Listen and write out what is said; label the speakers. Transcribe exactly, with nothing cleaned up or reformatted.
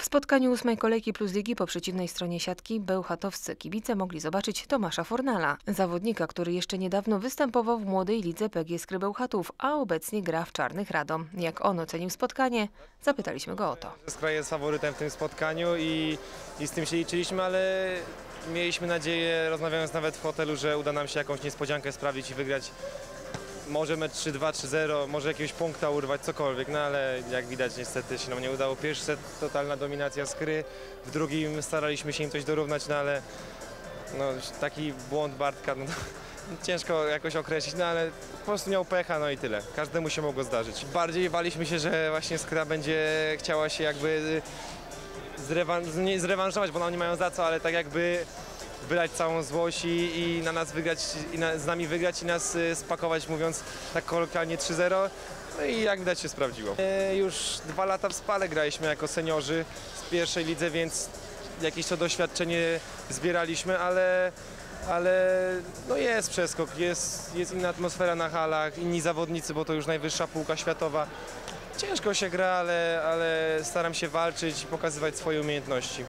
Speaker 1: W spotkaniu ósmej kolejki Plus Ligi po przeciwnej stronie siatki bełchatowscy kibice mogli zobaczyć Tomasza Fornala, zawodnika, który jeszcze niedawno występował w młodej lidze P G Skry Bełchatów, a obecnie gra w Czarnych Radom. Jak on ocenił spotkanie? Zapytaliśmy go o to.
Speaker 2: Skra jest faworytem w tym spotkaniu i, i z tym się liczyliśmy, ale mieliśmy nadzieję, rozmawiając nawet w hotelu, że uda nam się jakąś niespodziankę sprawić i wygrać. Może mecz trzy dwa, trzy zero, może jakiegoś punkta urwać, cokolwiek, no ale jak widać niestety się nam nie udało. Pierwszy set totalna dominacja Skry, w drugim staraliśmy się im coś dorównać, no ale no, taki błąd Bartka, no, ciężko jakoś określić, no ale po prostu miał pecha, no i tyle. Każdemu się mogło zdarzyć. Bardziej baliśmy się, że właśnie Skra będzie chciała się jakby zrewan nie zrewanżować, bo no, oni mają za co, ale tak jakby wylać całą złość i, i na nas wygrać, i na, z nami wygrać i nas y, spakować, mówiąc tak kolokwialnie trzy zero. No i jak widać się sprawdziło. E, już dwa lata w Spale graliśmy jako seniorzy z pierwszej lidze, więc jakieś to doświadczenie zbieraliśmy, ale, ale no jest przeskok, jest, jest inna atmosfera na halach, inni zawodnicy, bo to już najwyższa półka światowa. Ciężko się gra, ale, ale staram się walczyć i pokazywać swoje umiejętności.